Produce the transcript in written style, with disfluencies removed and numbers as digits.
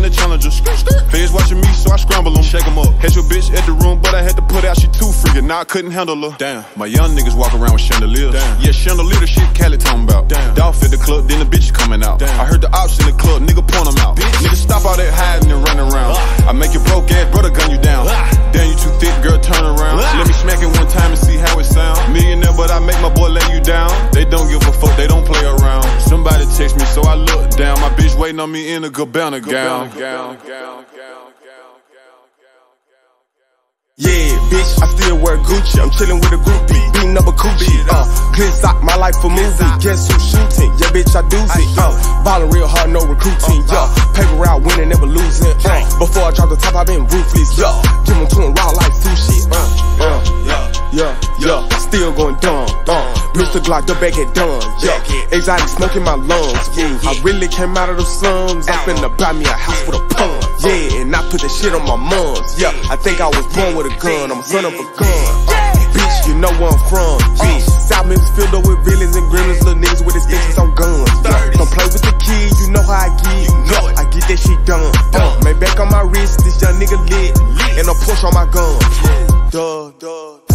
the Challenger. Feds watching me, so I scramble them, shake them up. Had your bitch at the room, but I had to put out, she too freaking. Now I couldn't handle her. Damn, my young niggas walk around with chandeliers. Damn, yeah, chandelier the shit Cali talking about. Damn, dog fit the club, then the bitch coming out. Damn, I heard the ops in the club, nigga point them out. Bitch. Nigga stop all that hiding and running around. I make your broke ass brother gun you down. Damn, you too thick, girl, turn around. Let me smack it one time and see how it sound. Millionaire, but I make my boy lay you down. They don't give a fuck, they don't play around. Somebody text me, so I look down. My bitch waiting on me in a Gabbana gown. Yeah, bitch, I still wear Gucci. I'm chillin' with a groupie, beating up a coochie. Glitz out, my life a movie. Guess who's shooting? Yeah, bitch, I do it. Ballin' real hard, no recruiting. Yeah, paper out, winning, never losing. Before I drop the top, I been ruthless. Yeah, give them to him raw like sushi. Yeah, still going dumb. Mr. Glock, the back at done. Yeah, exotic smoking my lungs. I really came out of the slums. I'm finna buy me a house with a pun. Yeah, and I put that shit on my mums. Yeah, I think I was born with a gun. I'm a son of a gun. Bitch, you know where I'm from. South Memphis filled up with villains and gremlins, little niggas with extensions on guns. Don't play with the kids, you know how I get. I get that shit done. Man, back on my wrist, this young nigga lit, and a push on my gun. Duh.